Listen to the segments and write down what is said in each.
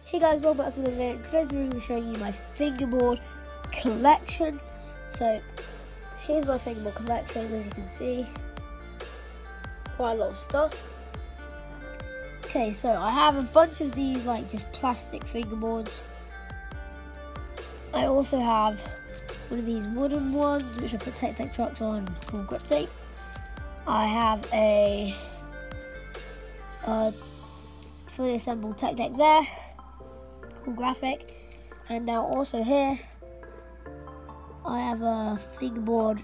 Hey guys, welcome back to another video. In today's video, I'm going to be showing you my fingerboard collection. So, here's my fingerboard collection. As you can see, quite a lot of stuff. Okay, so I have a bunch of these, like just plastic fingerboards. I also have one of these wooden ones, which I put Tech Deck trucks on called grip tape. I have a fully assembled Tech Deck there, cool graphic. And now also here, I have a fingerboard.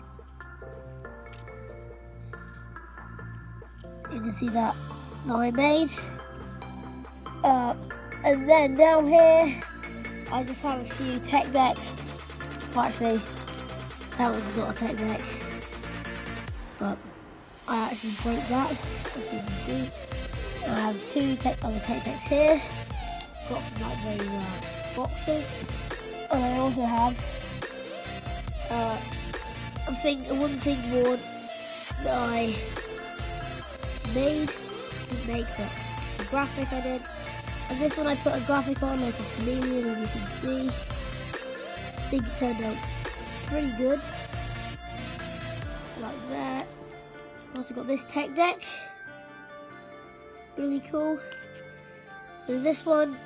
You can see that I made. And then down here, I just have a few Tech Decks. Well, actually, that one's not a Tech Deck, but I actually broke that, as you can see. I have two other Tech Decks here, got from like those boxes. And I also have one fingerboard that I made, didn't make, but the graphic I did. And this one I put a graphic on like a chameleon, as you can see. I think it turned out pretty good, like that. I've also got this Tech Deck, really cool. So this one,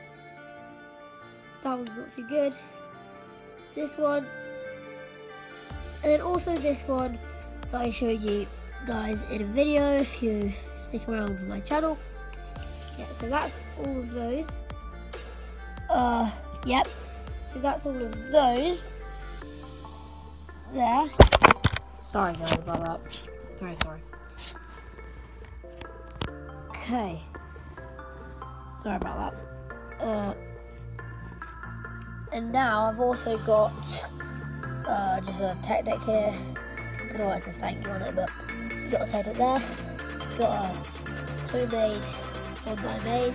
that one's not too good. This one, and then also this one that I showed you guys in a video if you stick around with my channel. Yeah, so that's all of those. Yep. So that's all of those there. Sorry guys about that. Very sorry. Okay. Sorry about that. And now I've also got just a Tech Deck here. I don't know why it says thank you on it, but got a Tech Deck there. Got a homemade one that I made.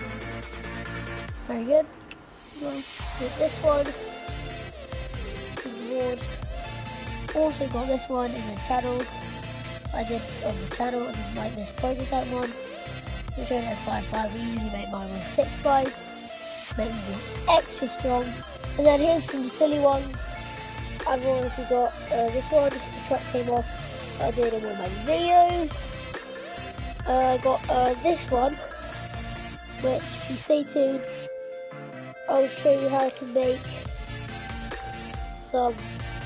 Very good. Nice. With this one, fingerboard. Also got this one in the channel. I did on the channel, and like this prototype one, which only has 5 plies. I usually make mine with 6 plies, making them extra strong. And then here's some silly ones. I've also got this one. The truck came off. I did in all my videos. I got this one, which, if you stay tuned, I'll show you how to make some.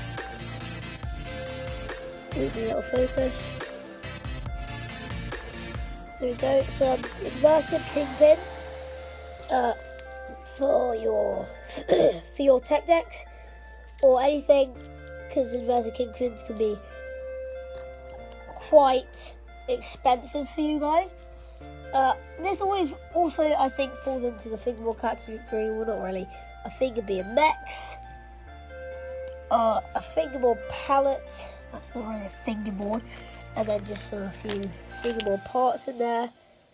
Move a little focus. There we go. Some inverted kingpins for your Tech Decks or anything, because inverted kingpins can be quite expensive for you guys. This always also, I think, falls into the fingerboard category. Well, not really. A finger BMX, a fingerboard palette. That's not really a fingerboard. And then just a few fingerboard parts in there.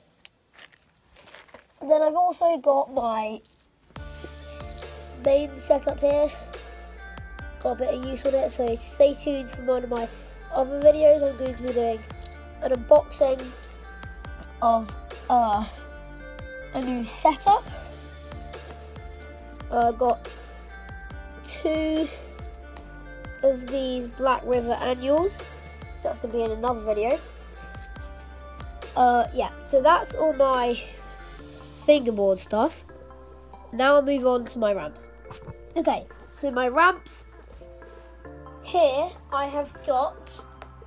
And then I've also got my main setup here. Got a bit of use on it, so stay tuned for one of my other videos. I'm going to be doing an unboxing of a new setup. I got 2 of these Black River annuals. That's going to be in another video. Yeah, so that's all my fingerboard stuff. Now I'll move on to my ramps. Okay, so my ramps. Here I have got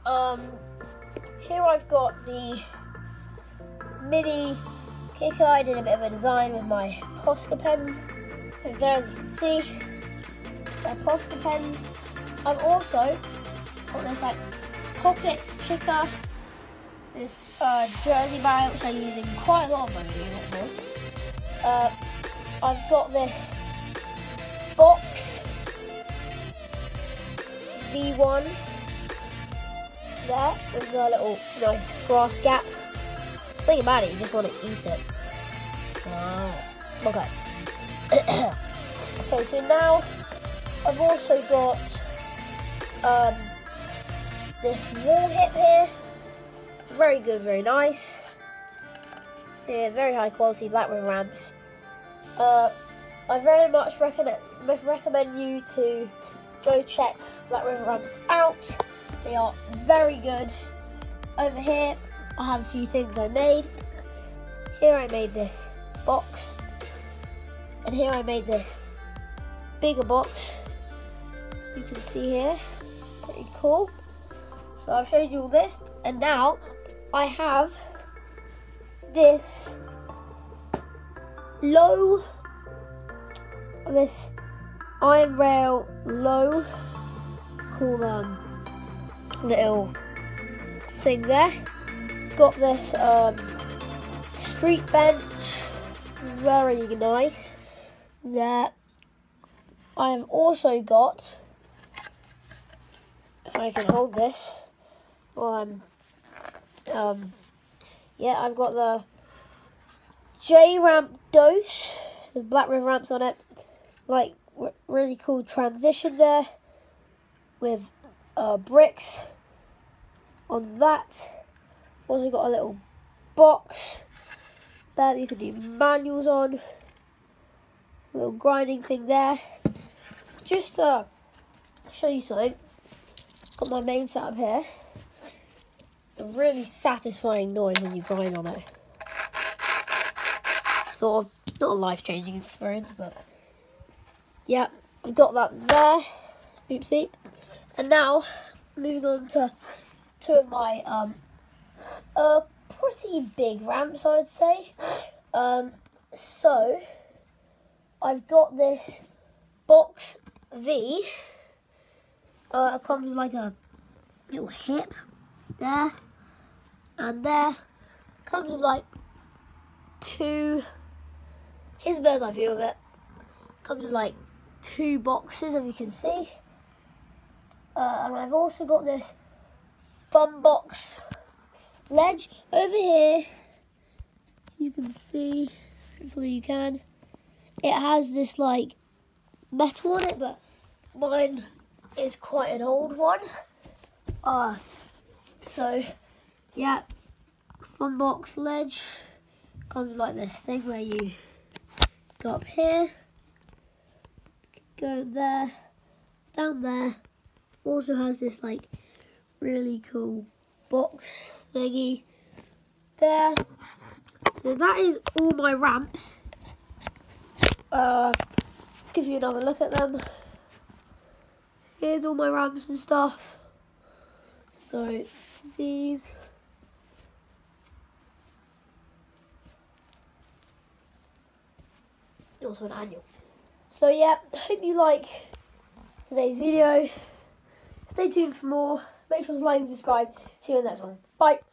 here I've got the mini kicker. I did a bit of a design with my Posca pens. Over there, as you can see, they're Posca pens. I've also got this like pocket kicker, this jersey bag, which I use in quite a lot of my videos. I've got this box V1 there with a little nice grass gap. Think about it, you just want to eat it. Okay. Okay, so now I've also got this wall hip here. Very good, very nice. Yeah, very high quality Black River ramps. I very much recommend you to go check Black River ramps out. They are very good. Over here, I have a few things I made. Here I made this box, and here I made this bigger box. You can see here, pretty cool. So I've showed you all this, and now I have this iron rail low, cool little thing there. Got this street bench, very nice. There, I've also got, if I can hold this, yeah, I've got the J-Ramp Dose with Black River ramps on it. Like, really cool transition there with bricks on that. Also got a little box there that you can do manuals on. A little grinding thing there. Just to show you something, got my main setup here. A really satisfying noise when you grind on it. Sort of, not a life-changing experience, but yeah, I've got that there. Oopsie. And now, moving on to two of my pretty big ramps, I'd say. So I've got this Box V. It comes with like a little hip there and there. Comes with like two. Here's a bird's eye view of it. Comes with like two boxes, as you can see. And I've also got this Funbox ledge over here. You can see, hopefully you can. It has this like metal on it, but mine is quite an old one. So yeah, Funbox ledge comes like this thing where you go up here, go there, down there. Also has this like really cool box thingy there. So that is all my ramps. Give you another look at them. Here's all my ramps and stuff. So these. Also an annual. So yeah, hope you like today's video. Stay tuned for more. Make sure to like and subscribe. See you in the next one. Bye.